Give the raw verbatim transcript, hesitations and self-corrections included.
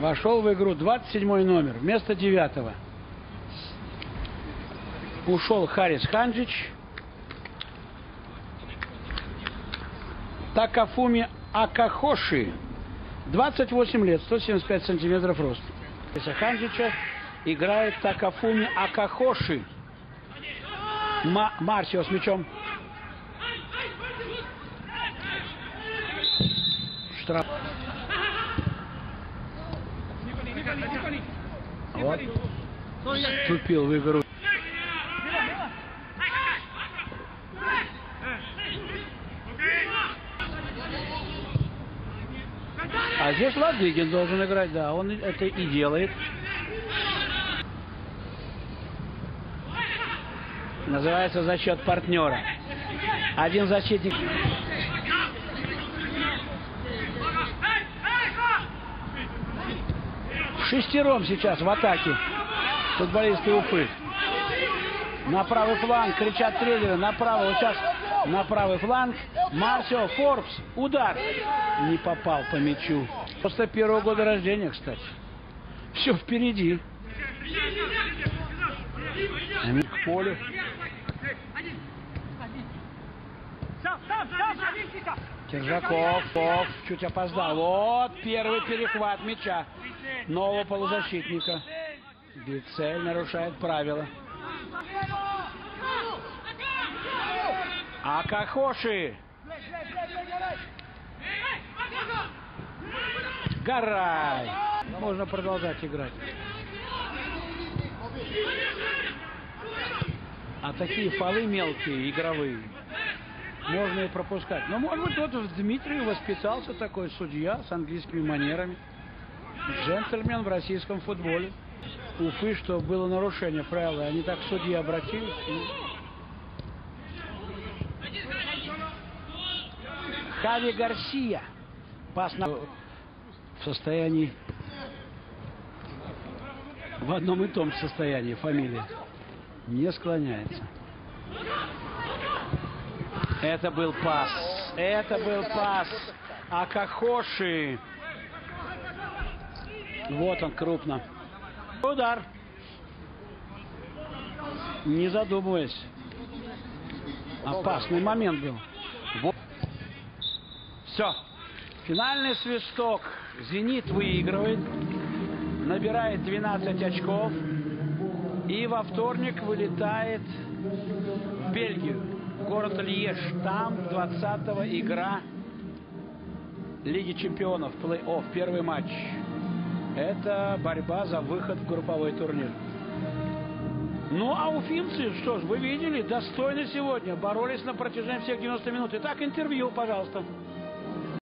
Вошел в игру двадцать седьмой номер вместо девятого. Ушел Харис Ханджич. Такафуми Акахоши. двадцать восемь лет, сто семьдесят пять сантиметров рост. Ханджича играет Такафуми Акахоши. Ма Марсио с мячом. Штраф. Вот. Вступил в игру. А здесь Ладыгин должен играть, да, он это и делает. Называется за счет партнера. Один защитник. Шестером сейчас в атаке футболисты Уфы. На правый фланг кричат тренеры. Направо, вот сейчас на правый фланг. Марсио, Форбс, удар. Не попал по мячу. Просто первого года рождения, кстати. Все впереди. К полю. Киржаков, Фов, чуть опоздал. Вот первый перехват мяча нового полузащитника. Бицель нарушает правила. Акахоши. Гарай. Можно продолжать играть. А такие фолы мелкие, игровые, можно и пропускать. Но, может быть, вот в Дмитрии воспитался такой судья с английскими манерами. Джентльмен в российском футболе. Уфы, что было нарушение правил, они так к судье обратились. И... Хави Гарсия. Пас на... в состоянии... В одном и том же состоянии фамилия. Не склоняется. Это был пас. Это был пас. Акахоши. Вот он крупно. Удар. Не задумываясь. Опасный момент был. Вот. Все. Финальный свисток. «Зенит» выигрывает. Набирает двенадцать очков. И во вторник вылетает в Бельгию. Город Льеж. Там двадцатого игра Лиги чемпионов. Плей-офф. Первый матч. Это борьба за выход в групповой турнир. Ну, а уфимцы, что ж, вы видели, достойно сегодня. Боролись на протяжении всех девяноста минут. Итак, интервью, пожалуйста.